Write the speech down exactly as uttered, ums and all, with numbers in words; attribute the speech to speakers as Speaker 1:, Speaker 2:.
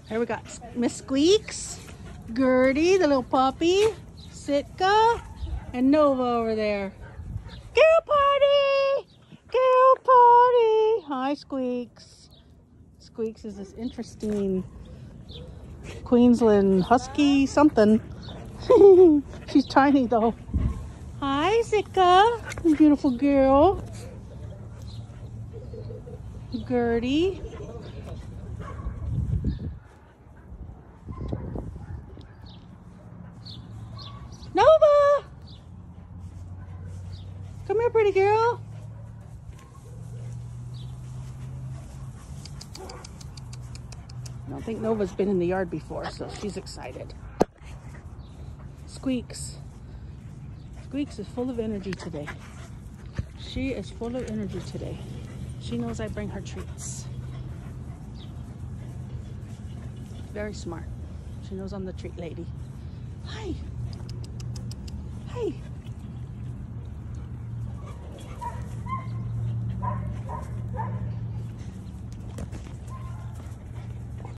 Speaker 1: Here we got Miss Squeaks, Gertie, the little puppy, Sitka, and Nova over there. Girl party! Girl party! Hi, Squeaks. Squeaks is this interesting Queensland husky something. She's tiny though. Hi, Sitka, beautiful girl. Gertie. Nova! Come here, pretty girl. I don't think Nova's been in the yard before, so she's excited. Squeaks. Squeaks is full of energy today. She is full of energy today. She knows I bring her treats. Very smart. She knows I'm the treat lady. Hi. Hey.